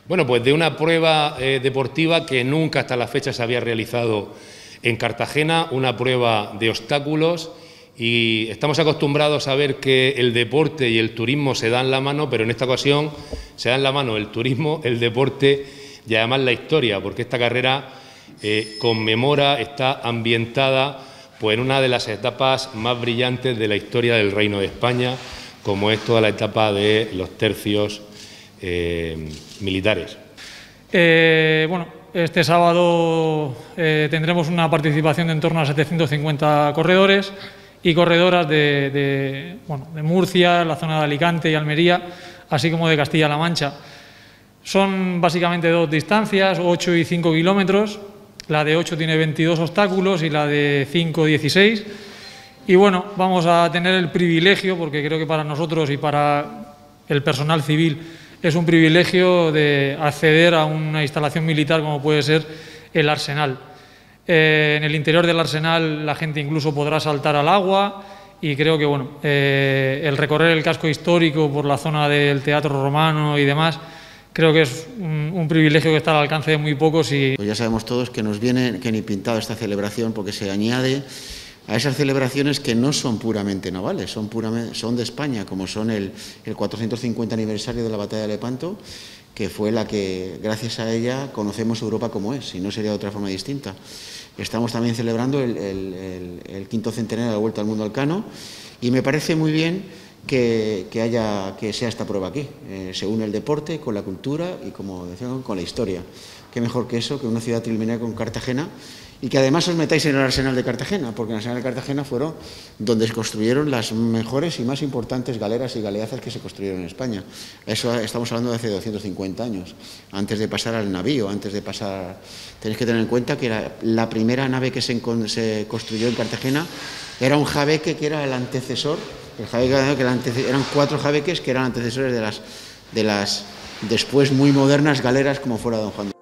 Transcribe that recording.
Bueno, pues de una prueba deportiva que nunca hasta la fecha se había realizado en Cartagena, una prueba de obstáculos, y estamos acostumbrados a ver que el deporte y el turismo se dan la mano, pero en esta ocasión se dan la mano el turismo, el deporte y además la historia, porque esta carrera conmemora, está ambientada pues, en una de las etapas más brillantes de la historia del Reino de España, como es toda la etapa de los tercios militares. Bueno, este sábado tendremos una participación de en torno a 750 corredores y corredoras de Murcia, la zona de Alicante y Almería, así como de Castilla-La Mancha. Son básicamente dos distancias, 8 y 5 kilómetros. La de 8 tiene 22 obstáculos y la de 5, 16. Y bueno, vamos a tener el privilegio, porque creo que para nosotros y para el personal civil es un privilegio de acceder a una instalación militar como puede ser el Arsenal. En el interior del Arsenal la gente incluso podrá saltar al agua y creo que bueno, el recorrer el casco histórico por la zona del Teatro Romano y demás, creo que es un privilegio que está al alcance de muy pocos. Pues ya sabemos todos que nos viene que ni pintado esta celebración, porque se añade a esas celebraciones que no son puramente navales, son de España, como son el 450 aniversario de la Batalla de Lepanto, que fue la que, gracias a ella, conocemos Europa como es, y no sería de otra forma distinta. Estamos también celebrando el quinto centenario de la Vuelta al Mundo Elcano, y me parece muy bien que sea esta prueba aquí. Se une el deporte con la cultura y, como decíamos, con la historia. Qué mejor que eso, que una ciudad trilinera con Cartagena, y que además os metáis en el Arsenal de Cartagena, porque en el Arsenal de Cartagena fueron donde se construyeron las mejores y más importantes galeras y galeazas que se construyeron en España. Eso estamos hablando de hace 250 años, antes de pasar al navío, Tenéis que tener en cuenta que la primera nave que se construyó en Cartagena era un jabeque que era el antecesor, eran 4 jabeques que eran antecesores de las después muy modernas galeras como fuera Don Juan.